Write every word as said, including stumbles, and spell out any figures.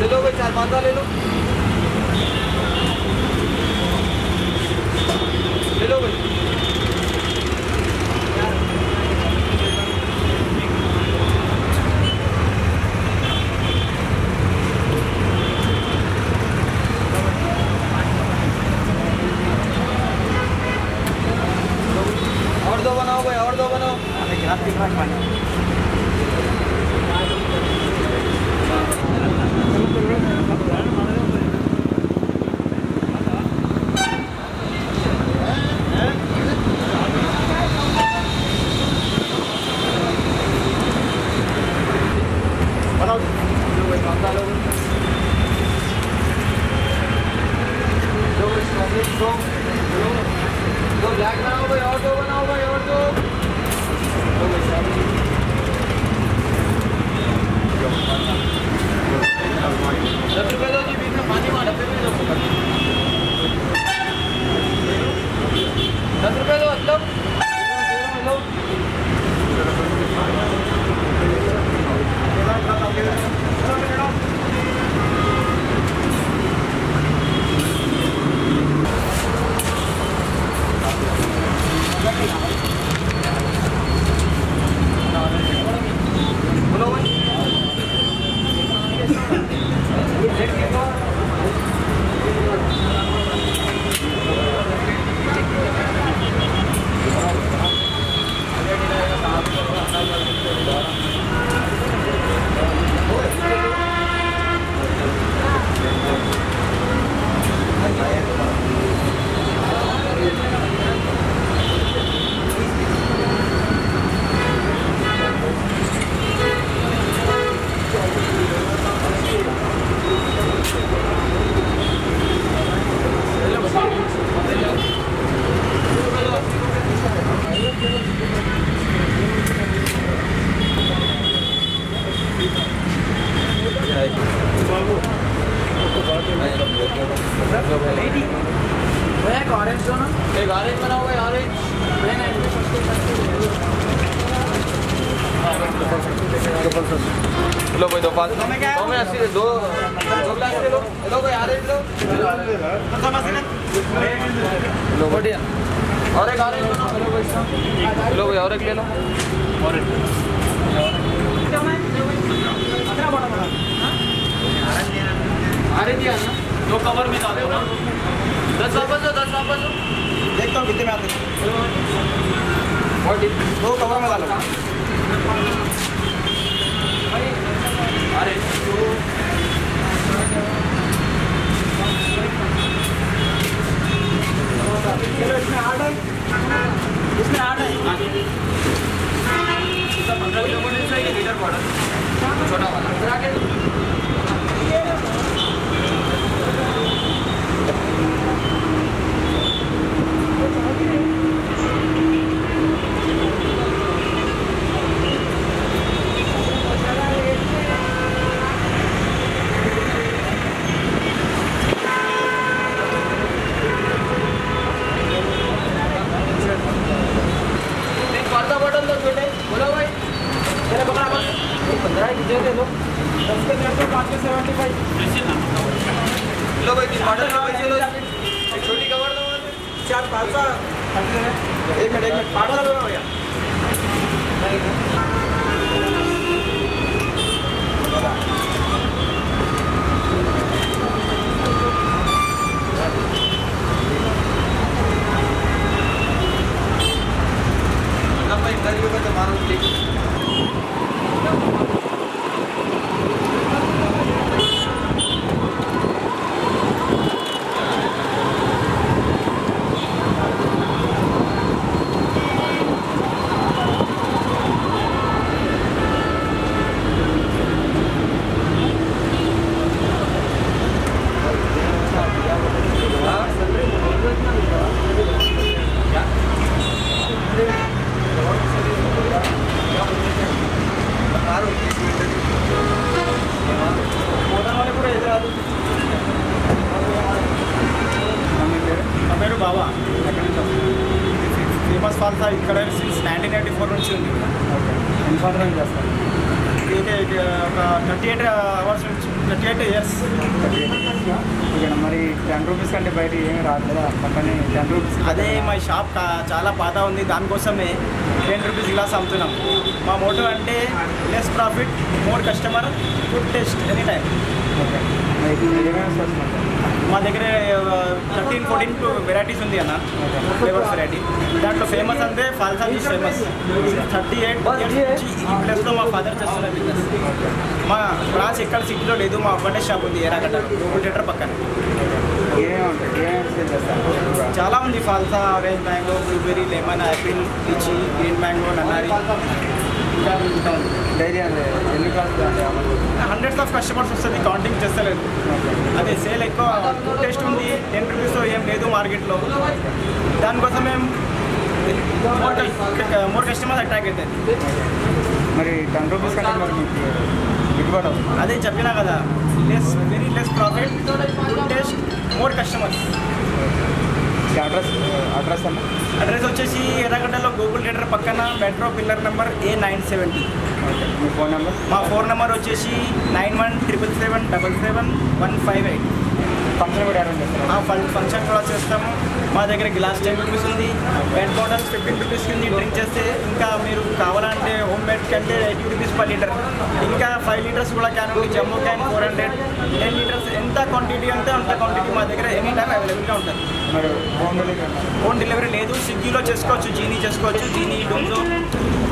ले लो भाई, चार पाँच ले लो, ले लो भाई। और दो बनाओ भाई, और दो बनाओ। दो ब्लैक बनाओ भाई, और दो बनाओ भाई, और दो। दस रुपये दो जी, बीच में पानी मार डब्बे में दो। दस रुपये दो मतलब ऑरेंज दो ना, एक ऑरेंज बनाओ भाई, ऑरेंज लो भाई, दो पाँच दो में अस्सी दो दो ग्लास ले लो, लो भाई ऑरेंज लो, लो बढ़िया। और एक ऑरेंज बनाओ, लो भाई, लो भाई और एक ले लो, ऑरेंज ऑरेंज दिया ना, दो कवर में डालो ना, दस वापस दो, दस वापस दो, देखता हूँ कितने में आते हैं, दो कवर में डालो। अरे इसमें आठ है, इसमें आठ है, इसका पंद्रह किलो का चाहिए लीटर बॉटल छोटा वाला। लो भाई, बॉटल में पैसे लो, एक छोटी कवर दो, चार पाँच सौ एक मिनट एक मिनट पाँच सौ रुपये भैया। मतलब भाई इंटरव्यू का तो मारो ठीक। బాబా ఎక్కడి నుంచి ఫేమస్ ఫాల్ సార్ ఇక్కడ నైన్టీన్ ఎయిటీ ఫోర్ నుంచి ఉంది. ఓకే ఇన్ఫార్మేషన్ చేస్తాను. ఇది ఒక థర్టీ ఎయిట్ అవర్స్ నుంచి థర్టీ ఎయిట్ ఇయర్స్. మరి టెన్ రూపీస్ కంటే బయట ఏమి రాదు కదా, పక్కనే టెన్ రూపీస్. అదే మా షాప్ చాలా పాత ఉంది, దానికోసమే టెన్ రూపీస్ గ్లాస్ అమ్ముతున్నాం. మా మోటో అంటే less profit, more customer, good taste any time. Okay, మా దగ్గర థర్టీన్ ఫోర్టీన్ వెరైటీస్ ఉంది అన్న, ఫ్లేవర్స్ వెరైటీ. దాంట్లో ఫేమస్ అంటే ఫాల్సా juice famous. Thirty eight years నుంచి ఈ ప్లేస్లో మా ఫాదర్ చేస్తున్న బిజినెస్. మా బ్రాంచ్ ఎక్కడ సిటీలో లేదు, మా ఒకటే షాప్ ఉంది ఎరాగడ్డ గూగుల్ థియేటర్ పక్కన. చాలా ఉంది, falsa, orange mango, blueberry, lemon, apple, litchi, green mango, nannari, ఇంకా ఇంకా ఉంది. డైరీ అంటే ఎన్ని కాస్ట్ హండ్రెడ్స్ ఆఫ్ కస్టమర్స్ వస్తుంది, కౌంటింగ్ చేస్తలేదు. అదే సేల్ ఎక్కువ, టేస్ట్ ఉంది. టెన్ రూపీస్తో ఏం లేదు మార్కెట్లో, దానికోసం మేము మోర్ మోర్ కస్టమర్స్ అట్రాక్ట్ అవుతుంది. మరి టెన్ రూపీస్ కంటే మరి మీకు గిట్టుబాటు అవుతుంది. అదే చెప్పినా కదా, less very less profit, good taste, more customers. Address address అన్న అడ్రస్ వచ్చేసి ఎర్రగడ్డలో గూగుల్ థియేటర్ పక్కన metro pillar number A nine seventy. Okay, మీ ఫోన్ నెంబర్? మా ఫోన్ నెంబర్ వచ్చేసి nine one triple seven double seven one five eight. Function కూడా arrange చేస్తాం. Function కూడా చేస్తాము. మా దగ్గర గ్లాస్ టెన్ రూపీస్ ఉంది, బెడ్ బాటిల్స్ ఫిఫ్టీన్ రూపీస్ ఉంది డ్రింక్ చేస్తే. ఇంకా మీరు కావాలంటే హోమ్ మేడ్ కంటే ఎయిటీ రూపీస్ పర్ లీటర్. ఇంకా ఫైవ్ లీటర్స్ కూడా క్యాన్ ఉంది, jumbo can four hundred. Ten litres ఎంత క్వాంటిటీ అంటే అంత క్వాంటిటీ మా దగ్గర ఎనీ టైం అవైలబుల్గా ఉంటుంది. మరి హోమ్ డెలివరీ? హోమ్ డెలివరీ లేదు, స్విగ్గీలో చేసుకోవచ్చు, జీనీ చేసుకోవచ్చు, జీనీ డొంజో